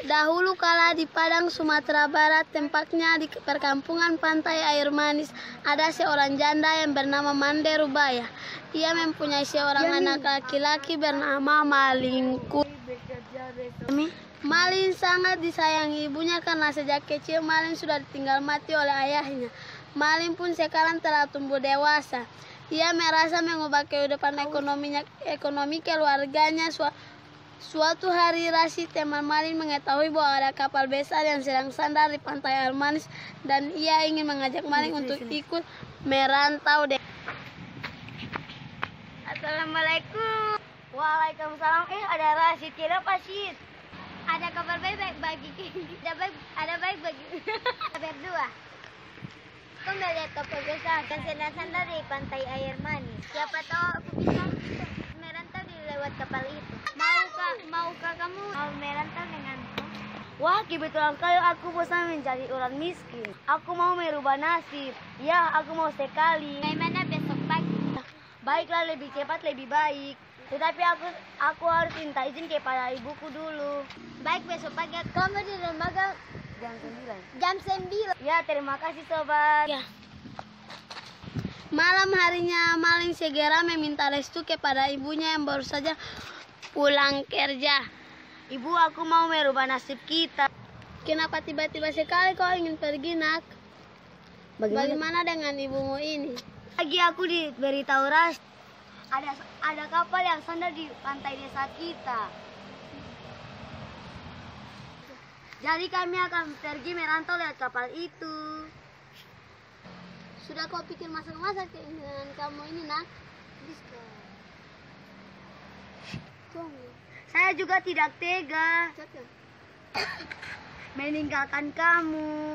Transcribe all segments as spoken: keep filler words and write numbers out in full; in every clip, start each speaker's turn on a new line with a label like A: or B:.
A: Dahulu kala di Padang, Sumatera Barat, tempatnya di perkampungan pantai air manis, ada seorang janda yang bernama Mande Rubaya. Ia mempunyai seorang anak laki-laki bernama Malingku. Malin sangat disayangi ibunya karena sejak kecil Malin sudah ditinggal mati oleh ayahnya. Malin pun sekarang telah tumbuh dewasa. Ia merasa mengubah kehidupan ekonominya, ekonomi keluarganya. Suatu hari Rashid, teman Malin, mengetahui bahwa ada kapal besar yang sedang sandar di pantai air manis dan ia ingin mengajak Malin untuk ikut merantau.
B: Assalamualaikum. Waalaikumsalam. Eh, ada Rashid. Kenapa sih? Ada kabar baik bagi ada baik ada baik bagi berdua. Kau melihat kapal besar dan sandar-sandar di pantai air manis. Siapa tahu aku bisa merantau di lewat kapal itu. Maukah maukah kamu mau merantau denganku?
A: Wah, kebetulan kali aku bosan menjadi orang miskin. Aku mau merubah nasib. Ya, aku mau sekali.
B: Bagaimana besok pagi?
A: Baiklah, lebih cepat lebih baik. Tetapi aku aku harus minta izin kepada ibuku dulu.
B: Baik, besok pagi kamu di dermaga
A: Jam sembilan.
B: jam sembilan.
A: Ya, terima kasih sobat.
B: Ya.
A: Malam harinya Malin segera meminta restu kepada ibunya yang baru saja pulang kerja. Ibu, aku mau merubah nasib kita. Kenapa tiba-tiba sekali kau ingin pergi, nak? Bagaimana, Bagaimana dengan ibumu ini? Lagi aku diberitahu Ras, ada ada kapal yang sandar di pantai desa kita. Jadi kami akan pergi merantau lihat kapal itu. Sudah kau pikir masak-masak keinginan kamu ini, nak? Saya juga tidak tega meninggalkan kamu.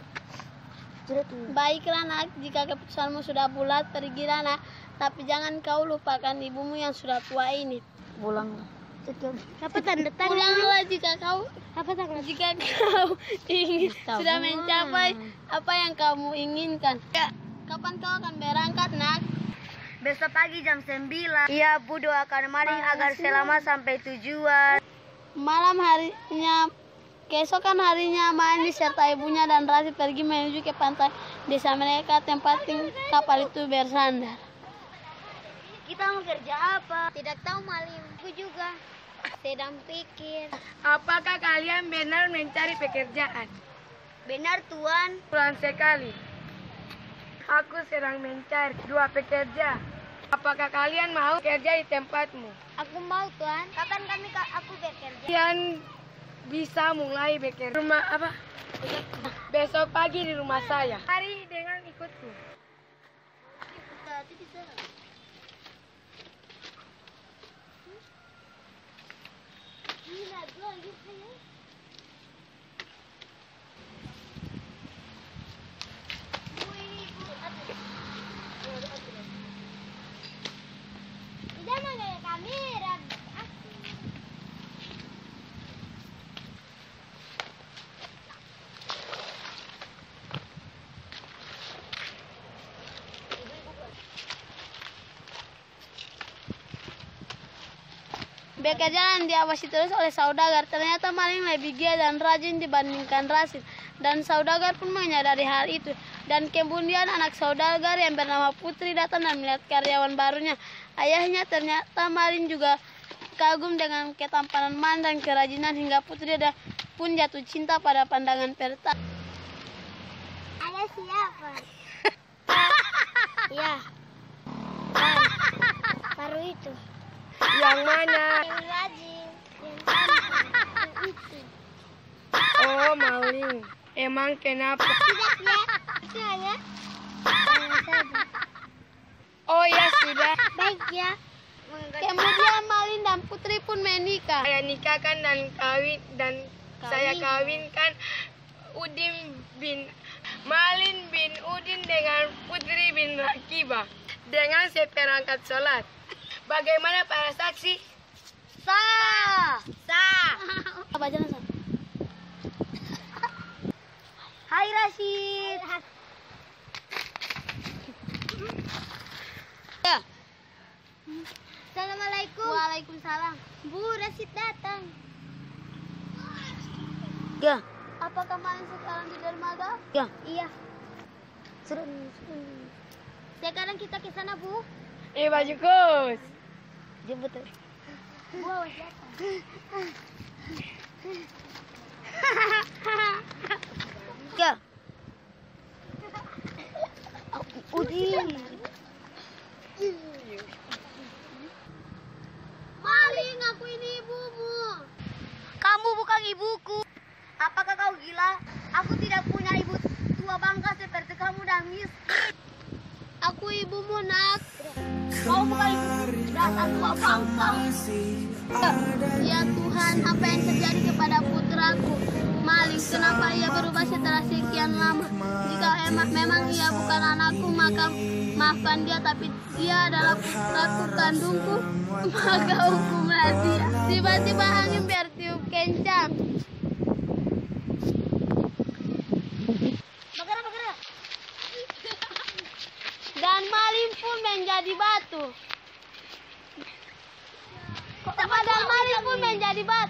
A: Baiklah, nak, jika keputusanmu sudah bulat, pergilah, nak. Tapi jangan kau lupakan ibumu yang sudah tua ini. Pulang.
B: Apa tanda tangan?
A: Pulanglah jika kau
B: Apa tanda?
A: jika kau ingin sudah mencapai apa yang kamu inginkan. Ya, kapan kau akan berangkat, nak? Besok pagi jam sembilan. Iya, Bu, doakan Malin agar selamat sampai tujuan. Malam harinya, keesokan harinya Malin beserta ibunya dan Rashid pergi menuju ke pantai desa mereka, tempat kapal itu bersandar. Kita mau kerja apa?
B: Tidak tahu, Malinku juga sedang pikir.
A: Apakah kalian benar mencari pekerjaan?
B: Benar, Tuan.
A: Pulang sekali. Aku sedang mencari dua pekerja. Apakah kalian mau kerja di tempatmu?
B: Aku mau, Tuan. Kapan kami aku bekerja?
A: Kalian bisa mulai bekerja. Rumah apa? Besok pagi di rumah saya. Hari dengan ikutku. Bekerja dan diawasi terus oleh saudagar. Ternyata Malin lebih giat dan rajin dibandingkan Rashid. Dan saudagar pun menyadari hal itu. Dan kemudian anak saudagar yang bernama Putri datang dan melihat karyawan barunya. Ayahnya, ternyata Malin juga kagum dengan ketampanan Malin dan kerajinan hingga Putri pun jatuh cinta pada pandangan pertama.
B: Ada siapa? Ya. Baru itu.
A: Yang mana?
B: Yang rajin, yang cantik, itu.
A: Oh, Malin. Emang kenapa?
B: Tidak, ya. Itu hanya tangan saja.
A: Oh ya, sudah.
B: Baik, ya.
A: Kemudian Malin dan Putri pun menikah. Saya nikahkan dan kawin dan
B: Kawin.
A: saya kawinkan Udin bin Malin bin Udin dengan Putri bin Rakibah dengan seperangkat sholat. Bagaimana para saksi?
B: Sah. Sah.
A: Apa jalan, Sah? Hai Rashid. Ya.
B: Assalamualaikum.
A: Waalaikumsalam.
B: Bu, Rashid datang.
A: Ya. Apakah maling sekarang di dermaga? Ya.
B: Iya.
A: Sudah.
B: Sekarang kita ke sana, Bu.
A: Eh, baju kos. Jemput.
B: Wow, siapa?
A: Ya. Udi.
B: Maling, aku ini ibumu.
A: Kamu bukan ibuku.
B: Apakah kau gila? Aku tidak punya ibu tua bangka seperti kamu dan miskin.
A: Aku ibumu, Nak.
B: Kau bukan ibu dasar tua bangka.
A: Ya Tuhan, apa yang terjadi kepada putraku? Maling, kenapa ia berubah setelah sekian lama? Jika emang memang ia bukan anakku, maka maafkan dia, tapi dia adalah putraku kandungku, maka hukumlah dia. Tiba-tiba angin bertiup kencang.
B: Bergerak, bergerak.
A: Dan maling pun menjadi batu. Dan maling pun menjadi batu.